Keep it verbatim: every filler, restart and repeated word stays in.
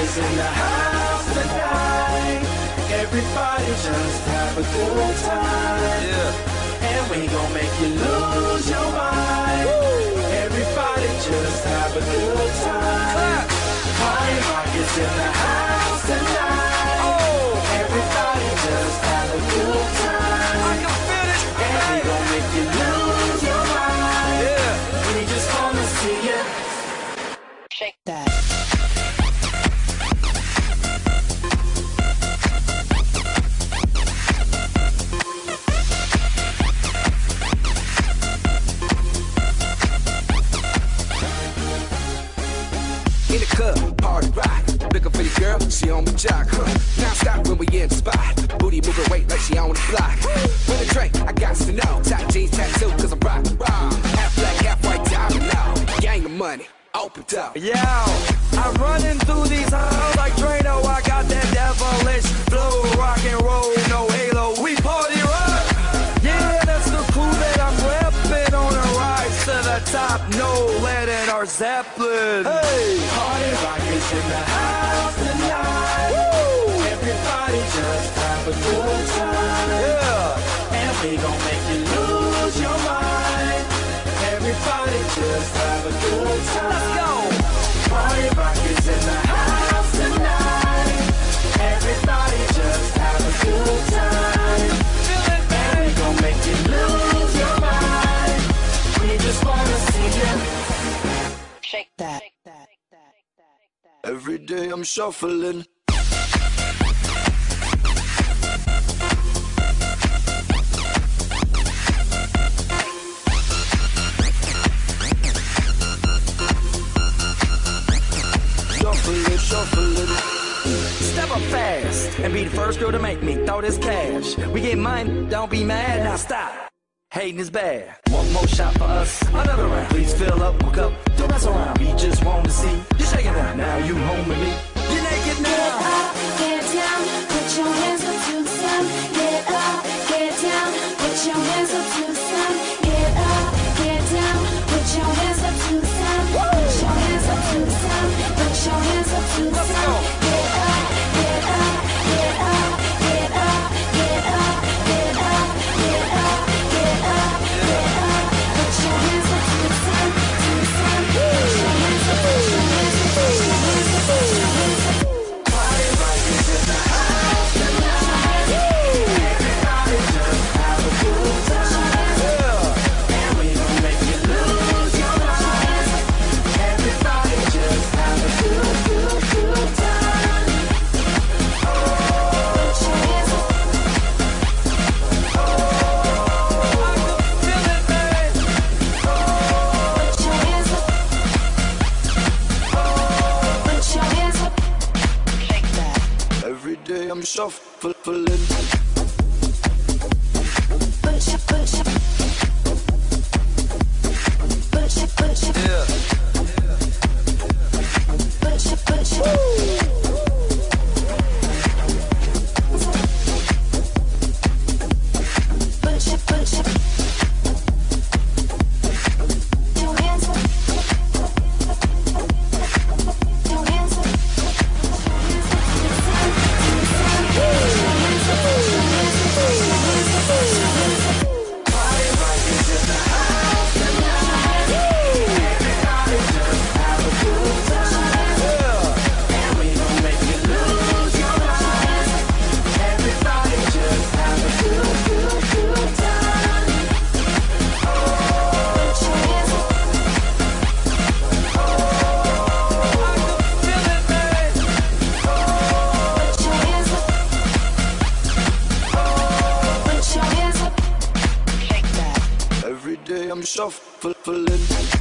is in the house tonight. Everybody just have a good time. Yeah. And we gon' make you lose your mind. Woo. Everybody just have a good time. Clap. Party rock is in the house tonight. Oh. Everybody just have a good time. I can feel it. And we gon' make you lose your mind. Yeah. We just wanna see you shake that. In the club, party rock. Looking for the girl, she on the jock. Huh. Now stop when we in the spot. Booty moving weight like she on the block. With a drink, I got to know. Top jeans tattoo, cause I'm rock, rock. Half black, half white, diamond now. Gang of money, opened up. Yo, I'm running through these halls like Drano. I got that devilish flow, rock and roll, no halo. We party rock. Yeah, that's the crew that I'm repping on a rise to the top. No lead in our Zeppelin. Hey, party rock is in the house tonight. Woo! Everybody just have a good time. Yeah, and we gon' make you lose your mind. Everybody just have a good time. Let's go. Party rock is in the house tonight. Everybody just have a good time. Feel it, man. And we gon' make you lose your mind. We just wanna see you shake that. Every day I'm shuffling. Shuffling, shuffling. Step up fast and be the first girl to make me throw this cash. We get mine, don't be mad, now stop. Hating is bad. One more shot for us, another round. Please fill up my cup, don't mess around. We just want to see you shaking down. Now you home with me. You're naked now. Get up, get down, put your hands up to the sun. Get up, get down, put your hands up to the sun. Get up, get down, put your hands up to the sun. Put your hands up to the sun. Put your hands up to the sun. Get up, get up, get up, get up, get up, get up, get up, get up, get up. Put your hands up to the sun, to the sun. Put your hands up, put your hands up, put your hands up, put your hands up. Party rock is in the house tonight. Everybody just have a good time. And we gon' make you lose your mind. Everybody just have a good, good, good time. Put your hands up. Feel it, man. Put your hands up. Put your hands up. Shake that. Every day I'm shuffling. Put your, put your, put your, put your, Yeah. put your, put your. Put your, put your. Your hands up. Your hands up. Party rock is in the house tonight. Everybody just have a good time. And we gon' make you lose your mind. Everybody just have a good, good, good time. Put your hands up. Feel it, man. Put your hands up. Put your hands up. Shake that. Every day I'm shuffling.